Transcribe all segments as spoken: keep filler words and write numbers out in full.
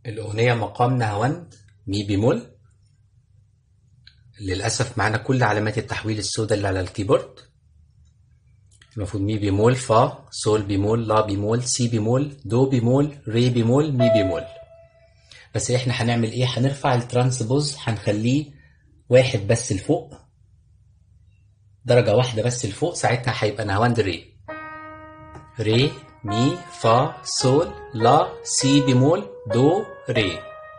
الأغنية مقام نهاوند مي بيمول. للأسف معانا كل علامات التحويل السوداء اللي على الكيبورد. المفروض مي بيمول، فا، سول بيمول، لا بيمول، سي بيمول، دو بيمول، ري بيمول، مي بيمول. بس احنا هنعمل ايه؟ هنرفع الترانسبوز، هنخليه واحد بس لفوق، درجة واحدة بس لفوق، ساعتها هيبقى نهاوند ري. ري، مي، فا، سول، لا، سي بيمول، دو، ري.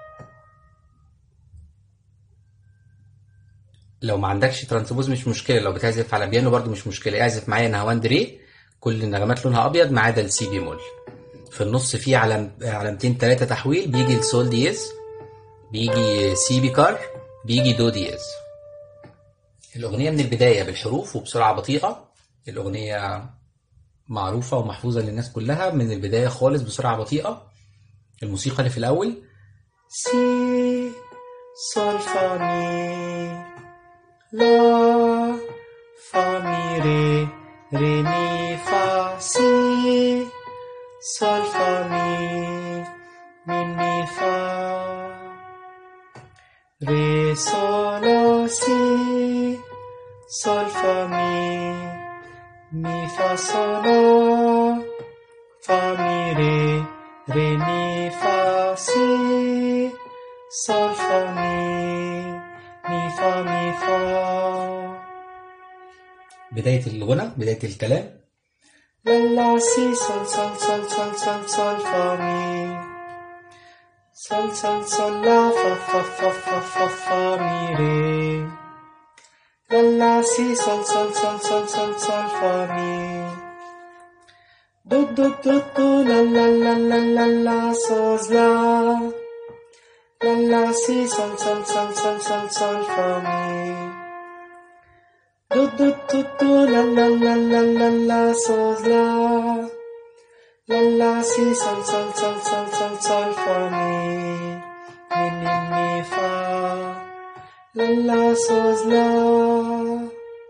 لو ما عندكش ترانسبوز مش مشكله، لو بتعزف على بيانو برضو مش مشكله، اعزف معايا نهاوند ري، كل النغمات لونها ابيض ما عدا السي بيمول. في النص في علم علامتين ثلاثه تحويل، بيجي السول دييز، بيجي سي بيكار، بيجي دو دييز. الاغنيه من البدايه بالحروف وبسرعه بطيئه. الاغنيه معروفه ومحفوظه للناس كلها، من البدايه خالص بسرعه بطيئه. الموسيقى اللي في الاول سي سول فا مي، لا فا مي ري، ري مي فا سي، سول فا مي، مي مي فا، ري سول لا سي، سول فا مي، مي فا سول لا، فا مي ري، ري مي فا سي، سول فا مي، مي فا مي فا. بداية الغنى، بداية الكلام لا لا سي سول سول سول سول سول سول فا مي، سول سول سول لا فا فا فا فا فا فا مي ري، لا لا سي سول سول سول سول سول سول فا مي، دو دو دو دو لا لا لا لا لا لا سوز لا، لا لا سي سول سول سول سول سول سول فا مي، دو دو دو دو لا لا لا لا لا لا سوز لا، لا لا سي سول سول سول سول سول سول فا مي، مي مي مي فا، لا لا سوز لا،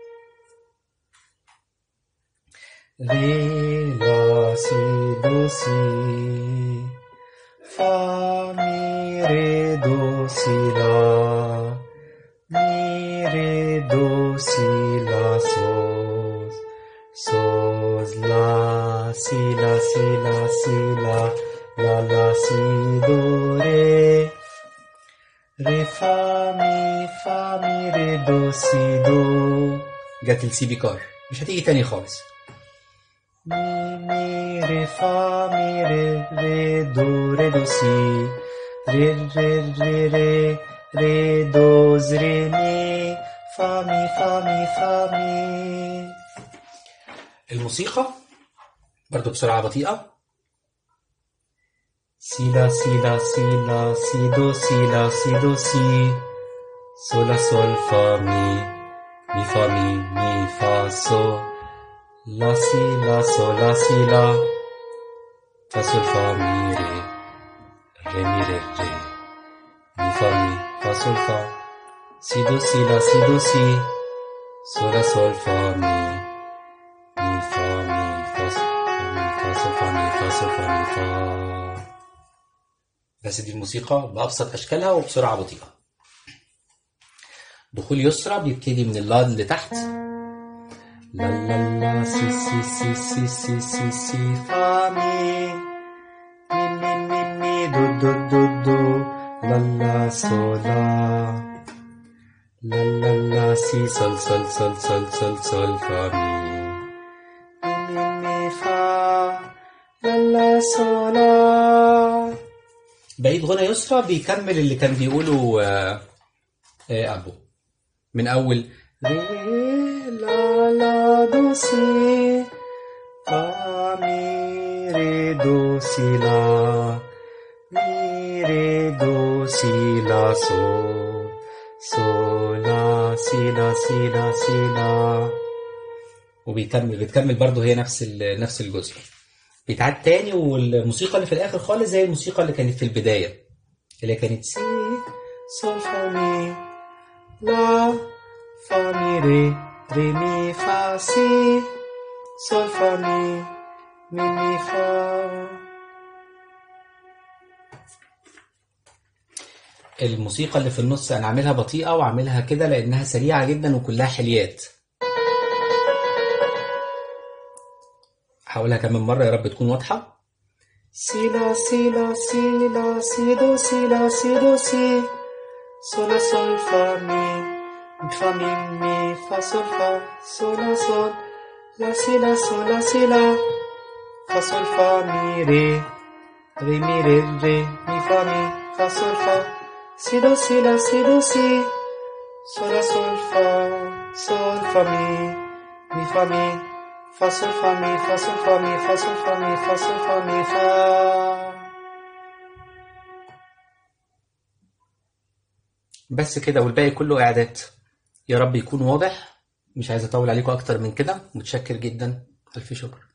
ري لا سي دو سي، فا مي ري دو سي لا، مي ري دو سي لا سوز، سوز لا سي لا سي لا سي لا، لا لا سي دو ري، ري فا مي فا مي ري دو سي دو. جت السي بيكار مش هتيجي تاني خالص. مي مي ري فا مي ري ري دو ري دو سي، ري ري ري ري ري دوز ري مي فا مي فا مي فا مي. الموسيقى برضو بسرعة بطيئة. سي لا سي لا سي لا سي دو سي لا سي دو سي، سولا سول فا مي، مي فا مي مي فا سو، لا سي لا سو لا سي لا، فا سول فا مي ري، ري مي ري ري، مي فا مي فا سول فا، سي دو سي لا سي دو سي، سولا سول فا مي، مي فا مي فا مي فا سول فا مي فا سول فا مي فا. بس دي الموسيقى بأبسط أشكالها وبسرعة بطيئة. دخول يسرى بيبتدي من اللا اللي تحت، لا لا لا سي سي سي سي سي سي سي فا مي، مي مي مي مي دو دو دو دو، لا لا سو لا، لا لا لا سي سول سول سول سول سول سول فا مي، مي مي مي فا، لا لا سو لا. بقيت غنى يسرى بيكمل اللي كان بيقوله آه آه أبو من أول ري لا لا دو سي، فا مي ري دو سي لا، مي ري دو سي لا سو، سو لا سي لا سي لا سي لا. وبيكمل بتكمل برضه هي نفس نفس الجزء، بيتعاد تاني، والموسيقى اللي في الآخر خالص زي الموسيقى اللي كانت في البداية اللي كانت سي سول فا مي، لا فا مي ري، ري مي فا سي، سول فا مي، مي مي فا. الموسيقى اللي في النص انا عاملها بطيئة وعاملها كده لانها سريعة جدا وكلها حليات. هقولها كمان مرة يا رب تكون واضحة. سي لا سي لا سي لا سي دو سي لا سي دو سي سولا سول فا مي فا مي مي فا سول فا سولا سول لا سي لا سولا سي لا فا سول فا مي ري ري مي ري ري مي فا مي فا سول فا سي دو سي لا سي دو سي سولا سول فا سول فا مي مي فا مي فا سول فا مي فا سول فا مي فا سول فا مي فا سول فا مي فا. بس كده، والباقي كله إعادات. يا رب يكون واضح، مش عايز أطول عليكم أكتر من كده. متشكر جدا، ألف شكر.